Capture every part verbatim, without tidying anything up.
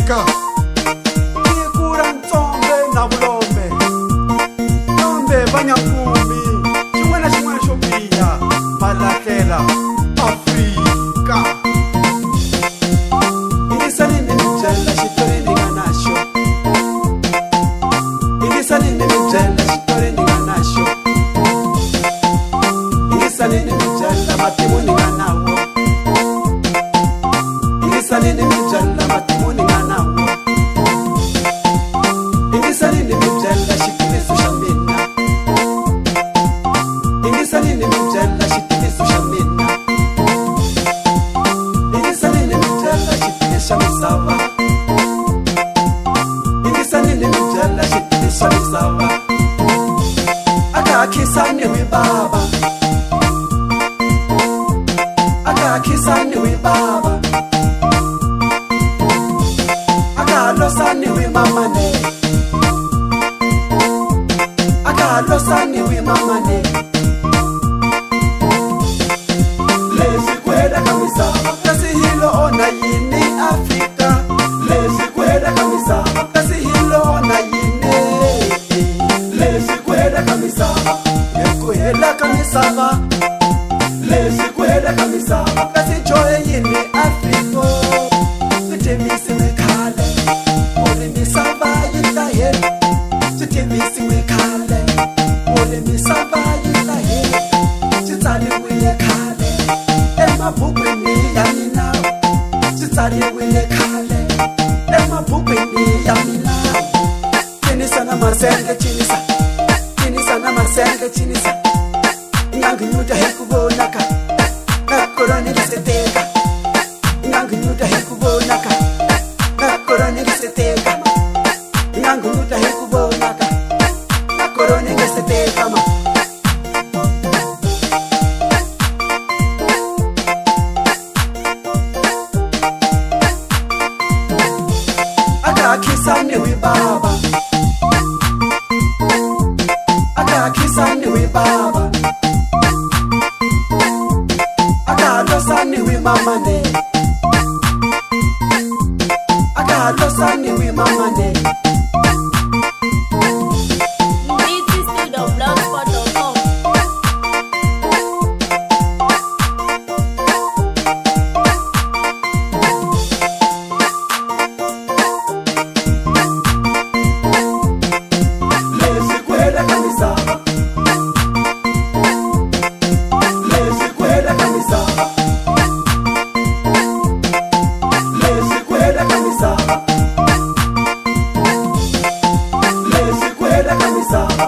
Afrika. Ikura ntsombe na vulombe Nombe vanyakumi Xin'wana xin'wana xo biha Malahlela Afrika. Ingisani ni mi byela xitori ni nga na xo Ingisani ni mi byela xitori ni nga na xo Ingisani ni mi byela matimu ni nga nawo Ingisani ni mi byela matimu ni nga nawo Ingisani ni mi byela xitiviso xa mina Ingisani ni mi byela xitiviso xa mina Ingisani ni mi byela xitiviso xa misava Ingisani ni mi byela xitiviso xa misava Aka khisani wi baba Aka khisani wi baba Aka losani wi mamane Aka losani wi mamane Lezi kweda kamisava Kasi hilo ona yini Afrika Lezi kweda kamisava Kasi hilo ona yini Lezi kweda kamisava Yeku hela kamisava Lezi kweda kamisava Kasi choye yini Afrika Sitivisi wekale Uri misava yita he Sitivisi wekale Uri misava yita he Chitali wile kale Ema bukweni ya minao Chitali wile kale Ema bukweni ya minao Chinisa na masenge chinisa Chinisa na masenge chinisa Ingangi nyuta hekubonaka Nakoroni kiseteka Ingangi nyuta hekubonaka Nakoroni kiseteka Ingangi nyuta hekubonaka Nakoroni kiseteka ma Aka kisani wi baba Aka kisani wi baba Aka losani wi mamane Aka losani wi mamane This is the blogspot dot com. Lezi kweda kamisava Lezi kweda kamisava Lezi kweda kamisava Lezi kweda kamisava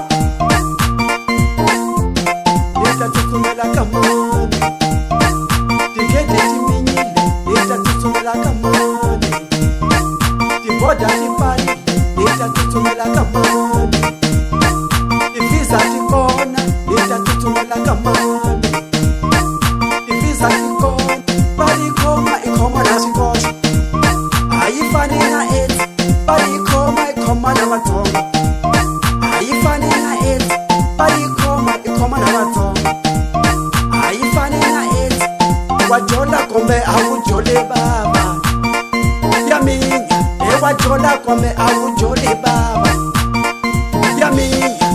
Nita tutumela kamani Tikete timinyile Nita tutumela kamani Tiboda tipani Nita tutumela kamani Ivisa tikona Nita tutumela kamani Ivisa tikona Bari koma ikoma na sikosha Ayifani na eti Bari koma ikoma na matonga Ayifani na eti Bari koma ikoma na matonga Ayifani na eti Wajola kombe awujole baba Yaminya Ewa jola kombe awujole baba Yaminya